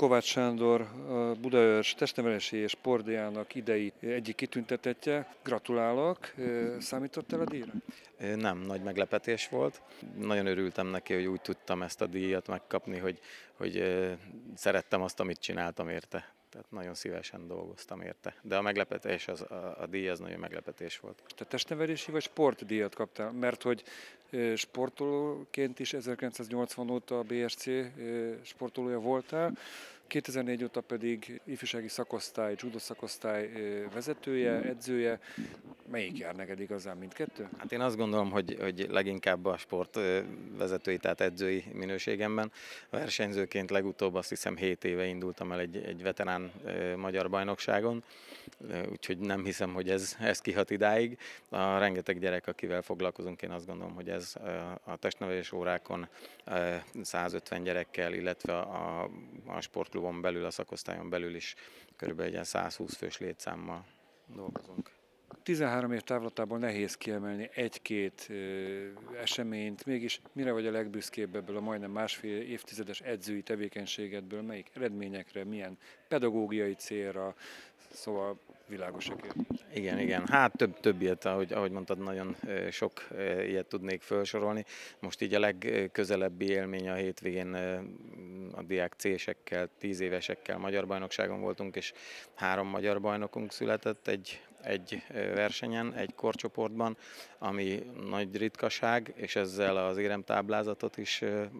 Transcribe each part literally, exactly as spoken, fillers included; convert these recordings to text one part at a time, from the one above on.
Kovács Sándor, a Budaörs testnevelési és sportdíjának idei egyik kitüntetettje. Gratulálok! Számítottál a díjra? Nem, nagy meglepetés volt. Nagyon örültem neki, hogy úgy tudtam ezt a díjat megkapni, hogy, hogy szerettem azt, amit csináltam érte. Tehát nagyon szívesen dolgoztam érte. De a meglepetés, az, a, a díj az nagyon meglepetés volt. Te testnevelési vagy sportdíjat kaptál? Mert hogy sportolóként is ezerkilencszáznyolcvan óta a bé es cé sportolója voltál, kétezer-négy óta pedig ifjúsági szakosztály, judo szakosztály vezetője, edzője. Melyik jár neked igazán, mindkettő? Hát én azt gondolom, hogy, hogy leginkább a sport vezetői, tehát edzői minőségemben. Versenyzőként legutóbb azt hiszem hét éve indultam el egy, egy veterán magyar bajnokságon, úgyhogy nem hiszem, hogy ez, ez kihat idáig. A rengeteg gyerek, akivel foglalkozunk, én azt gondolom, hogy ez a testnevelés órákon százötven gyerekkel, illetve a, a sportklubon belül, a szakosztályon belül is körülbelül egy százhúsz fős létszámmal dolgozunk. tizenhárom év távlatából nehéz kiemelni egy-két eseményt, mégis mire vagy a legbüszkébb ebből a majdnem másfél évtizedes edzői tevékenységedből, melyik eredményekre, milyen pedagógiai célra, szóval világosak. Igen, igen. Hát több, több ilyet, ahogy, ahogy mondtad, nagyon sok ilyet tudnék felsorolni. Most így a legközelebbi élmény a hétvégén a diák césekkel, tíz évesekkel magyar bajnokságon voltunk, és három magyar bajnokunk született egy, egy versenyen, egy korcsoportban, ami nagy ritkaság, és ezzel az éremtáblázatot is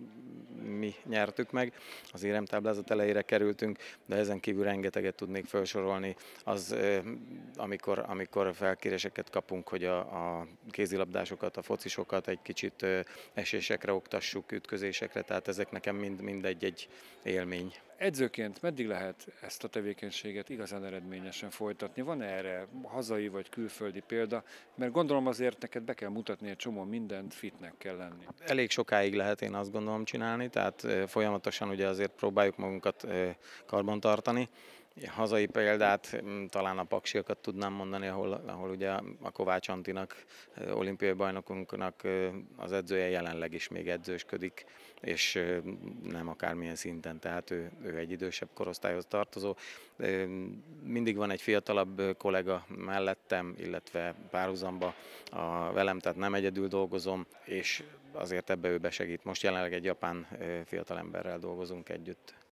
mi nyertük meg. Az éremtáblázat elejére kerültünk, de ezen kívül rengeteget tudnék felsorolni. Az, amikor, amikor felkéréseket kapunk, hogy a, a kézilabdásokat, a focisokat egy kicsit esésekre oktassuk, ütközésekre, tehát ezek nekem mind, mind egy-egy élmény. Edzőként meddig lehet ezt a tevékenységet igazán eredményesen folytatni? Van-e erre hazai vagy külföldi példa? Mert gondolom azért neked be kell mutatni egy csomó mindent, fitnek kell lenni. Elég sokáig lehet, én azt gondolom, csinálni, tehát folyamatosan ugye azért próbáljuk magunkat karbantartani. Hazai példát talán a paksiakat tudnám mondani, ahol, ahol ugye a Kovács Antinak, olimpiai bajnokunknak az edzője jelenleg is még edzősködik, és nem akármilyen szinten, tehát ő, ő egy idősebb korosztályhoz tartozó. Mindig van egy fiatalabb kollega mellettem, illetve párhuzamba a velem, tehát nem egyedül dolgozom, és azért ebbe ő besegít. Most jelenleg egy japán fiatalemberrel dolgozunk együtt.